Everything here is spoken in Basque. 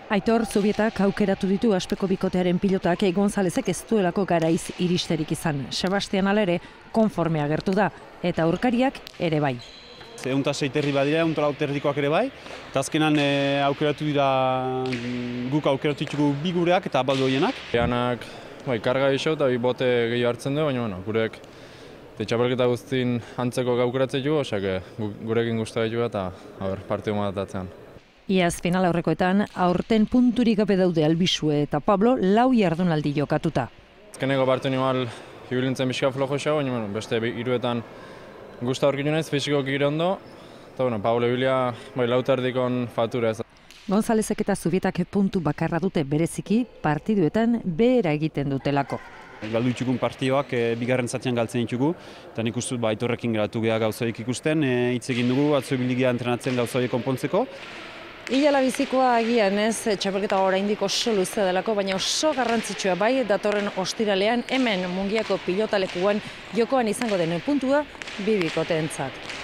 Aitor Zubietak aukeratu ditu Aspeko bikotearen pilotak Gonzalezek ez duelako garaiz iristerik izan. Sebastian alere konformea agertu da, eta aurkariak ere bai. 106 herri badira, 104 herrikoak ere bai, eta azkenan aukeratu dira, guk aukeratu ditugu bi gureak eta baldoienak. Eanak karga iso eta bi bote gehiago hartzen du, baina gurek txapelketa guztin antzeko gaukeratzen dugu, osea gurekin guztia dugu eta partidu matatzean. Iaz final aurrekoetan, aurten punturik gabe daude Albisue eta Pablo 4 jardunaldi jokatuta. Azkeneko partidu igual ibilintzen pixka flojo xo, baina beste hiruetan gusta aurkitu naiz, fisikoki gire ondo, eta Pablo ibilia 4 erdikon faktura ez. Gonzalezek eta Zubietak puntu bakarra dute bereziki partiduetan behera egiten dutelako. Galdu ditugun partioak bigarren zatian galtzen ditugu, eta nik uste dut Aitorrekin geratu geha gauzaik ikusten, hitz egin dugu, atzo ibiligia entrenatzen gauzaik konpontzeko. Ilala bizikoa agian ez, txapelketa oraindik oso luze delako, baina oso garrantzitsua bai, datorren ostiralean hemen Mungiako pilotalekuan jokoan izango den puntua bi bikoteentzat.